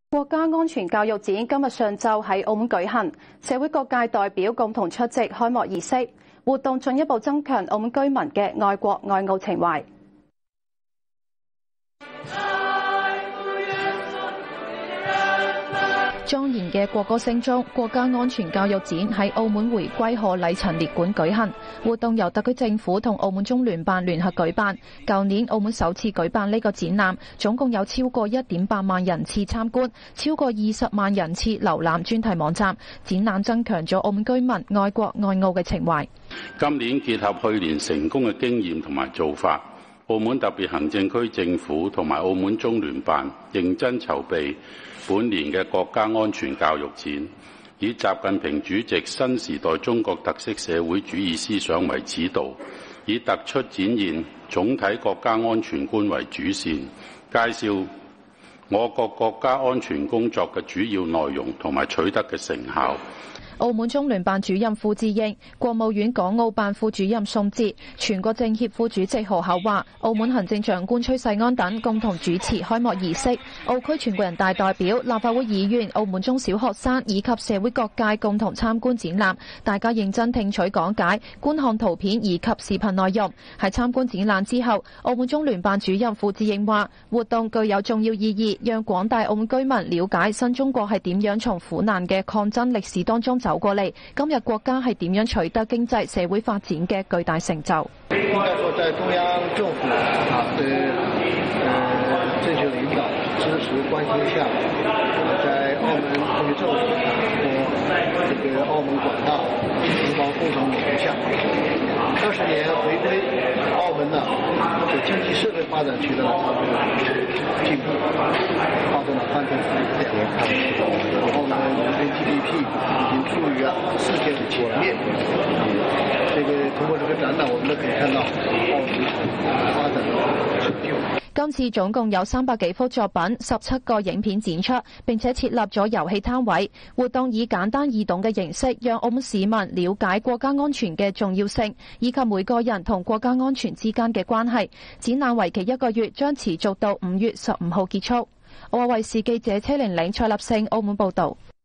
國家安全教育展今日上晝喺澳門舉行，社會各界代表共同出席開幕儀式。活動進一步增強澳門居民嘅愛國愛澳情懷。莊嚴嘅國歌聲中，國家安全教育展喺澳門回歸賀禮陳列館舉行。活動由特區政府同澳門中聯辦聯合舉辦。舊年澳門首次舉辦呢個展覽，總共有超過 1.8 萬人次參觀，超過20萬人次瀏覽專題網站。展覽增強咗澳門居民愛國愛澳嘅情懷。 今年結合去年成功嘅經驗同埋做法，澳門特別行政區政府同埋澳門中聯辦認真籌備本年嘅國家安全教育展，以習近平主席新時代中國特色社會主義思想為指導，以突出展現總體國家安全觀為主線，介紹我國國家安全工作嘅主要內容同埋取得嘅成效。 澳門中聯辦主任傅志英、國務院港澳辦副主任宋哲、全國政協副主席何厚華、澳門行政長官崔世安等共同主持開幕儀式。澳區全國人大代表、立法會議員、澳門中小學生以及社會各界共同參觀展覽，大家認真聽取講解、觀看圖片以及視頻內容。喺參觀展覽之後，澳門中聯辦主任傅志英話：活動具有重要意義，讓廣大澳門居民了解新中國係點樣從苦難嘅抗爭歷史當中走過嚟，今日國家係點樣取得經濟社會發展嘅巨大成就。 應該說，在中央政府的正確領導、支持、關心下，在澳門特區政府和這個澳門廣大同胞共同努力下，20年回歸，澳門呢在經濟社會發展取得了長足進步，發動了翻天覆地的變化。澳門人均 GDP 已經處於世界的前面。通過這個展覽，我們都可以看到澳門發展的成就。 今次總共有300幾幅作品、17個影片展出，並且設立咗遊戲攤位。活動以簡單易懂嘅形式，讓澳門市民了解國家安全嘅重要性，以及每個人同國家安全之間嘅關係。展覽為期1個月，將持續到5月15號結束。澳亞衛視記者車玲玲、蔡立勝澳門報道。